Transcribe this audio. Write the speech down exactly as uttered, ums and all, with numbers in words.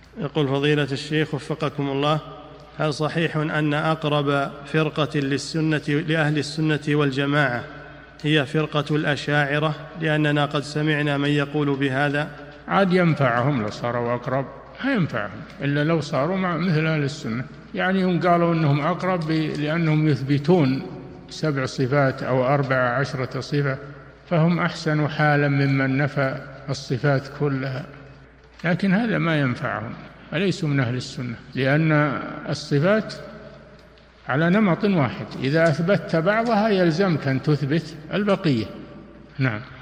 يقول فضيلة الشيخ وفقكم الله: هل صحيح أن أقرب فرقة للسنة لأهل السنة والجماعة هي فرقة الأشاعرة، لأننا قد سمعنا من يقول بهذا؟ عاد ينفعهم لو صاروا أقرب، ما ينفعهم إلا لو صاروا مع مثل أهل السنة. يعني هم قالوا أنهم أقرب لأنهم يثبتون سبع صفات أو أربع عشرة صفة، فهم أحسن حالا ممن نفى الصفات كلها، لكن هذا ما ينفعهم، أليسوا من أهل السنة، لأن الصفات على نمط واحد، إذا أثبتت بعضها يلزمك أن تثبت البقية. نعم.